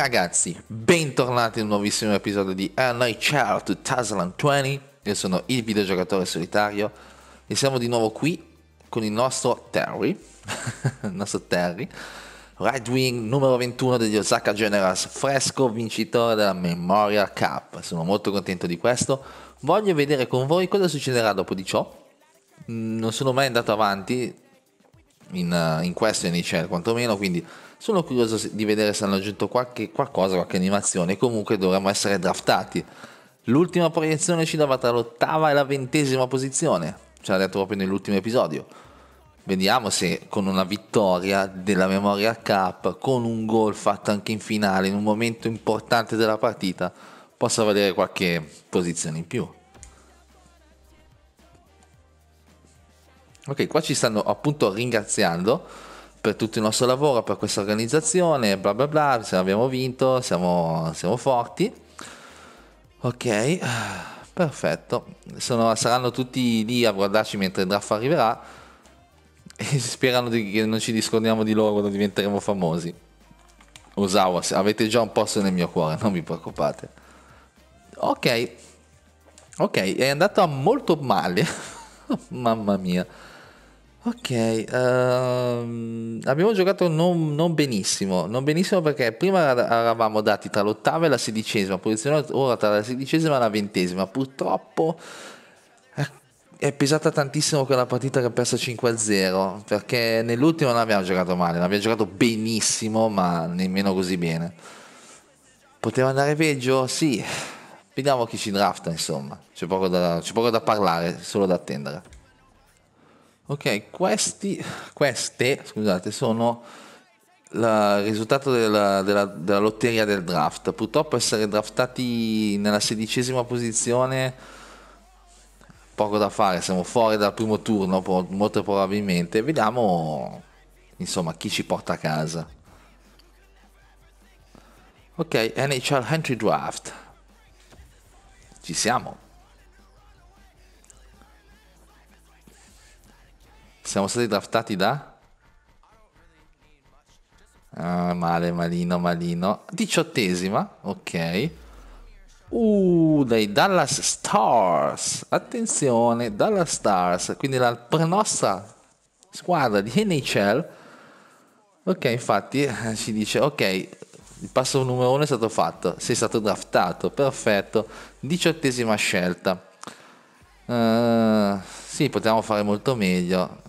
Ragazzi, bentornati in un nuovissimo episodio di NHL 2020. Io sono il videogiocatore solitario e siamo di nuovo qui con il nostro Terry, il nostro Terry, right wing numero 21 degli Osaka Generals, fresco vincitore della Memorial Cup. Sono molto contento di questo. Voglio vedere con voi cosa succederà dopo di ciò. Non sono mai andato avanti in questo NHL quantomeno, quindi sono curioso di vedere se hanno aggiunto qualche animazione. Comunque dovremmo essere draftati. L'ultima proiezione ci dava tra l'8ª e la 20ª posizione, ce l'ha detto proprio nell'ultimo episodio. Vediamo se con una vittoria della Memorial Cup, con un gol fatto anche in finale, in un momento importante della partita, possa valere qualche posizione in più. Ok, qua ci stanno appunto ringraziando per tutto il nostro lavoro, per questa organizzazione, bla bla bla, se abbiamo vinto, siamo forti. Ok, perfetto. Saranno tutti lì a guardarci mentre il draft arriverà e sperano che non ci discordiamo di loro quando diventeremo famosi. Osawa, avete già un posto nel mio cuore, non vi preoccupate. Ok, è andata molto male. Mamma mia. Ok, abbiamo giocato non benissimo, non benissimo perché prima eravamo dati tra l'8ª e la 16ª posizione, ora tra la 16ª e la 20ª. Purtroppo è pesata tantissimo quella partita che ha perso 5-0, perché nell'ultimo non abbiamo giocato male, non abbiamo giocato benissimo, ma nemmeno così bene. Poteva andare peggio? Sì, vediamo chi ci drafta, insomma, c'è poco da parlare, solo da attendere. Ok, queste, scusate, sono il risultato della lotteria del draft. Purtroppo essere draftati nella 16ª posizione, poco da fare, siamo fuori dal primo turno molto probabilmente. Vediamo, insomma, chi ci porta a casa. Ok, NHL Entry Draft. Ci siamo. Siamo stati draftati da... malino. 18ª, ok. Dai Dallas Stars. Attenzione, Dallas Stars. Quindi la nostra squadra di NHL. Ok, infatti ci dice, ok, il passo numero 1 è stato fatto. Sei stato draftato, perfetto. 18ª scelta. Sì, potevamo fare molto meglio.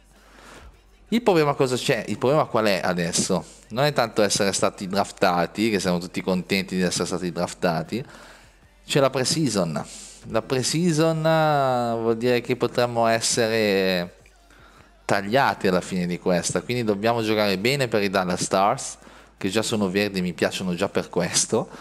Il problema cosa c'è? Il problema qual è adesso? Non è tanto essere stati draftati, che siamo tutti contenti di essere stati draftati, c'è la pre-season. La pre-season vuol dire che potremmo essere tagliati alla fine di questa, quindi dobbiamo giocare bene per i Dallas Stars, che già sono verdi, mi piacciono già per questo,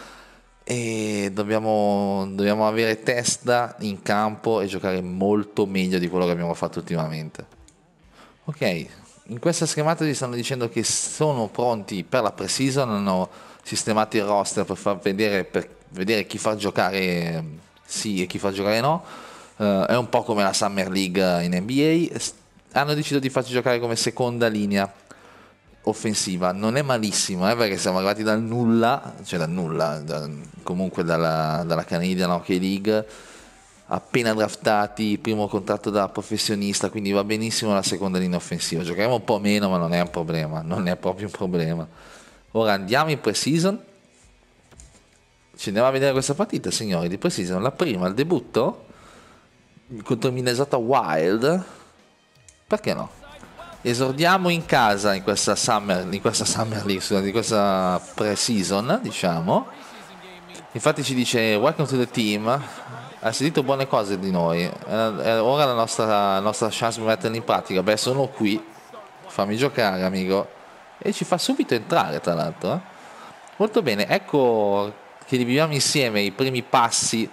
e dobbiamo avere testa in campo e giocare molto meglio di quello che abbiamo fatto ultimamente. Ok, in questa schemata ci stanno dicendo che sono pronti per la pre-season, hanno sistemato il roster per vedere chi far giocare sì e chi far giocare no. È un po' come la Summer League in NBA. Hanno deciso di farci giocare come seconda linea offensiva. Non è malissimo, perché siamo arrivati dal nulla, cioè dal nulla, comunque dalla Canadian Hockey League, appena draftati, primo contratto da professionista, quindi va benissimo la seconda linea offensiva. Giocheremo un po' meno, ma non è un problema, non è proprio un problema. Ora andiamo in pre-season, ci andiamo a vedere questa partita, signori, di pre-season. La prima, il debutto contro il Minnesota Wild, perché no? Esordiamo in casa in questa Summer League, di questa pre-season, diciamo. Infatti ci dice welcome to the team, ha sentito buone cose di noi, ora la nostra chance di metterla in pratica. Beh, sono qui, fammi giocare amico, e ci fa subito entrare tra l'altro. Molto bene, ecco che viviamo insieme i primi passi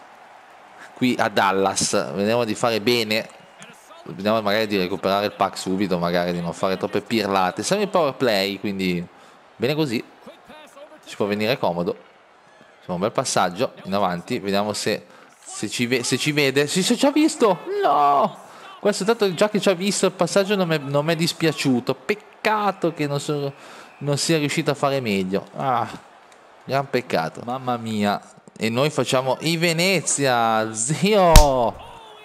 qui a Dallas. Vediamo di fare bene, vediamo magari di recuperare il pack subito, magari di non fare troppe pirlate. Siamo in power play, quindi bene così, ci può venire comodo. Insomma, un bel passaggio in avanti, vediamo se ci vede. Si ci ha visto, no, questo tanto già che ci ha visto il passaggio non mi è dispiaciuto. Peccato che non sia riuscito a fare meglio. Gran peccato, mamma mia. E noi facciamo i Venezia, zio.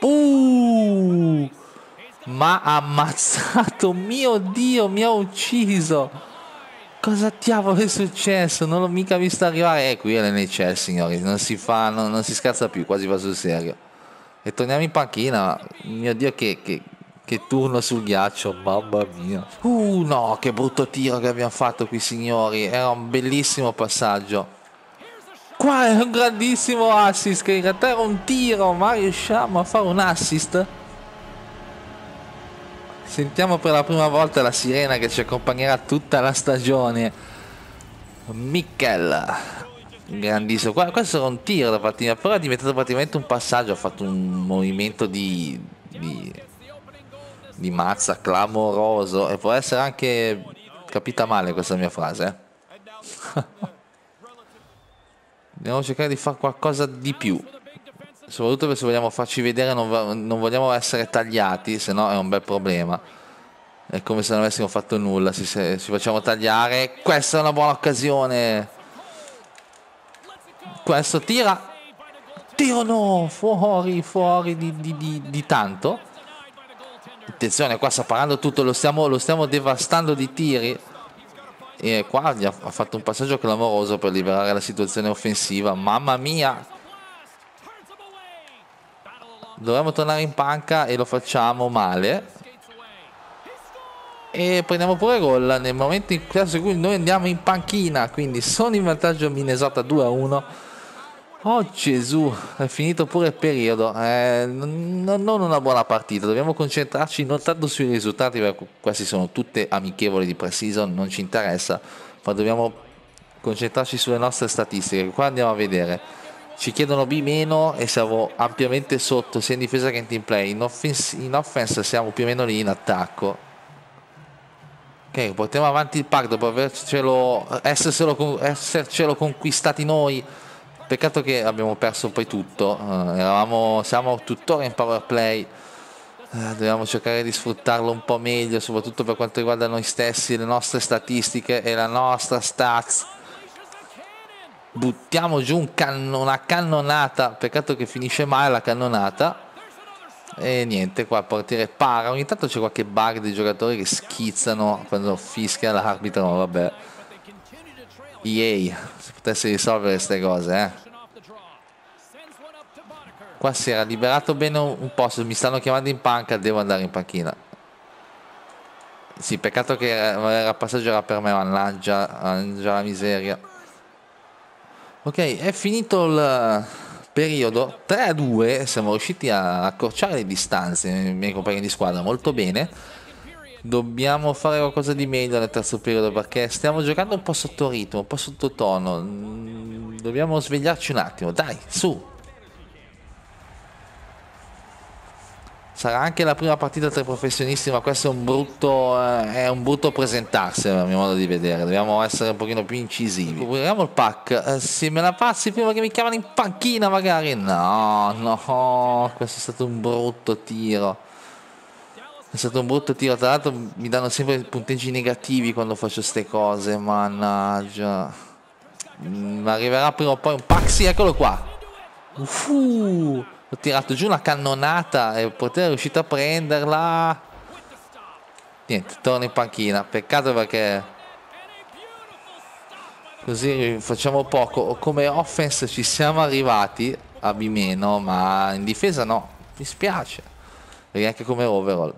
Ma ha ammazzato, mio Dio, mi ha ucciso. Cosa diavolo è successo? Non l'ho mica visto arrivare. Qui è l'NCL, signori, non si fa, non si scazza più, quasi va sul serio. E torniamo in panchina. Mio Dio, che turno sul ghiaccio, mamma mia. No, che brutto tiro che abbiamo fatto qui, signori. Era un bellissimo passaggio. Qua è un grandissimo assist, che in realtà era un tiro, ma riusciamo a fare un assist. Sentiamo per la prima volta la sirena che ci accompagnerà tutta la stagione. Mikel, grandissimo. Questo era un tiro da parte mia, però è diventato praticamente un passaggio. Ha fatto un movimento di mazza clamoroso, e può essere anche capita male questa mia frase. Dobbiamo cercare di fare qualcosa di più, soprattutto se vogliamo farci vedere, non vogliamo essere tagliati, se no è un bel problema. È come se non avessimo fatto nulla, ci facciamo tagliare. Questa è una buona occasione. Questo tira no, fuori di tanto. Attenzione, qua sta parando tutto, lo stiamo devastando di tiri. E qua ha fatto un passaggio clamoroso per liberare la situazione offensiva. Mamma mia, dovremmo tornare in panca e lo facciamo male. E prendiamo pure gol nel momento in cui noi andiamo in panchina. Quindi sono in vantaggio Minnesota 2-1. Oh Gesù, è finito pure il periodo. Non una buona partita. Dobbiamo concentrarci non tanto sui risultati, perché questi sono tutte amichevoli di pre-season, non ci interessa, ma dobbiamo concentrarci sulle nostre statistiche. Qua andiamo a vedere, ci chiedono B- e siamo ampiamente sotto sia in difesa che in team play. In offense siamo più o meno lì, in attacco. Ok, portiamo avanti il pack dopo essercelo conquistati noi. Peccato che abbiamo perso poi tutto. Siamo tuttora in power play. Dobbiamo cercare di sfruttarlo un po' meglio, soprattutto per quanto riguarda noi stessi, le nostre statistiche e la nostra stats. Buttiamo giù una cannonata. Peccato che finisce male la cannonata. E niente, qua il portiere para. Ogni tanto c'è qualche bug dei giocatori che schizzano quando fischia l'arbitro, ma vabbè. EA, se potesse risolvere queste cose, Qua si era liberato bene un posto, mi stanno chiamando in panca, devo andare in panchina. Sì, peccato che il passaggio era per me, mannaggia la miseria. Ok, è finito il periodo 3-2, siamo riusciti a accorciare le distanze, i miei compagni di squadra, molto bene. Dobbiamo fare qualcosa di meglio nel terzo periodo, perché stiamo giocando un po' sotto ritmo, un po' sottotono. Dobbiamo svegliarci un attimo, dai, su. Sarà anche la prima partita tra i professionisti, ma questo è un brutto presentarsi a mio modo di vedere. Dobbiamo essere un pochino più incisivi. Recuperiamo il pack. Se me la passi prima che mi chiamano in panchina magari. No, questo è stato un brutto tiro. È stato un brutto tiro, tra l'altro mi danno sempre punteggi negativi quando faccio ste cose, mannaggia. Arriverà prima o poi un pack, sì, eccolo qua. Ho tirato giù una cannonata e poter è riuscito a prenderla. Niente, torno in panchina. Peccato perché così facciamo poco. Come offense ci siamo arrivati a B-, ma in difesa no. Mi spiace. E anche come overall.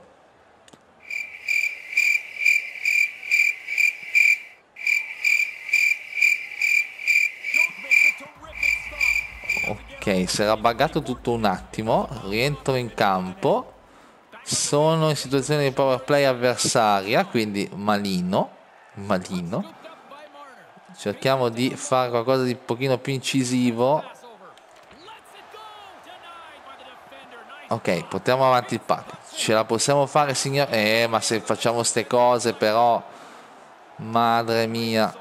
Ok, si era buggato tutto un attimo. Rientro in campo. Sono in situazione di power play avversaria, quindi malino. Cerchiamo di fare qualcosa di un pochino più incisivo. Ok, portiamo avanti il pack. Ce la possiamo fare, signore? Ma se facciamo ste cose, però, madre mia.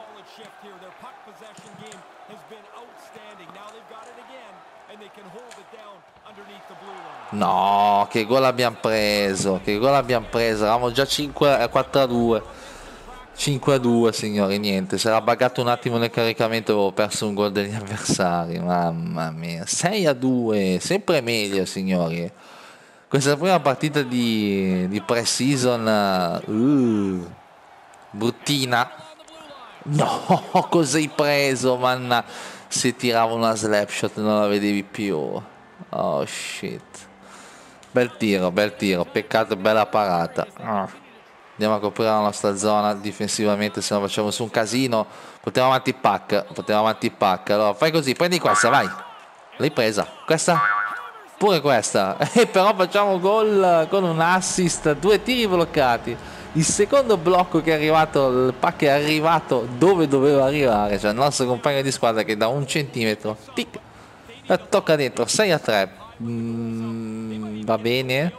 No, che gol abbiamo preso, eravamo già 4-2. 5-2 signori, niente, si era buggato un attimo nel caricamento, avevo perso un gol degli avversari, mamma mia. 6-2, sempre meglio signori. Questa prima partita di pre-season, bruttina. No, cosa hai preso, manna? Se tirava una slap shot non la vedevi più. Oh shit. Bel tiro, peccato, bella parata. Andiamo a coprire la nostra zona difensivamente, se no facciamo su un casino. Portiamo avanti il pack. Allora fai così, prendi questa, vai. L'hai presa, questa? Pure questa. E però facciamo gol con un assist, 2 tiri bloccati. Il secondo blocco che è arrivato, il pack è arrivato dove doveva arrivare, cioè il nostro compagno di squadra che da un centimetro, tic, tocca dentro, 6-3. Va bene.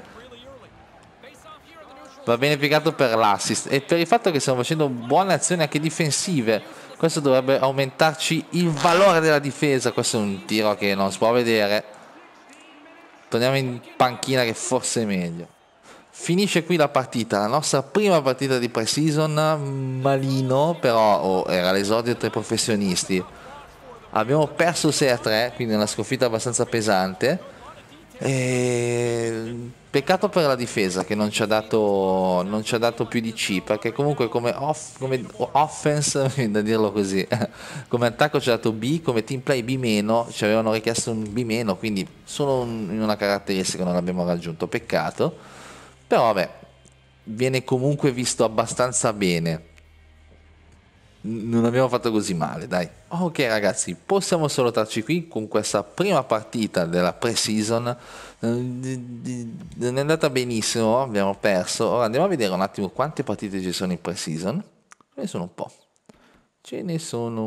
Va bene piegato per l'assist e per il fatto che stiamo facendo buone azioni anche difensive. Questo dovrebbe aumentarci il valore della difesa. Questo è un tiro che non si può vedere. Torniamo in panchina che forse è meglio. Finisce qui la partita, la nostra prima partita di pre-season. Malino, però era l'esordio tra i professionisti. Abbiamo perso 6-3, quindi una sconfitta abbastanza pesante. E peccato per la difesa che non ci ha dato più di C, perché comunque come offense, da dirlo così, come attacco ci ha dato B, come team play B-, ci avevano richiesto un B-, quindi solo in una caratteristica non l'abbiamo raggiunto, peccato, però vabbè, viene comunque visto abbastanza bene. Non abbiamo fatto così male, dai. Ok ragazzi, possiamo salutarci qui con questa prima partita della pre-season. Non è andata benissimo, abbiamo perso. Ora andiamo a vedere un attimo quante partite ci sono in pre-season. Ce ne sono un po'. Ce ne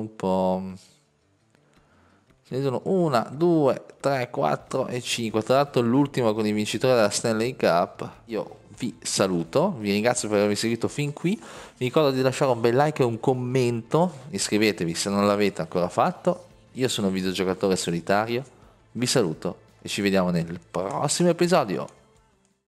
sono 1, 2, 3, 4 e 5. Tra l'altro l'ultima con il vincitore della Stanley Cup. Io vi saluto, vi ringrazio per avermi seguito fin qui. Vi ricordo di lasciare un bel like e un commento. Iscrivetevi se non l'avete ancora fatto. Io sono un videogiocatore solitario. Vi saluto e ci vediamo nel prossimo episodio.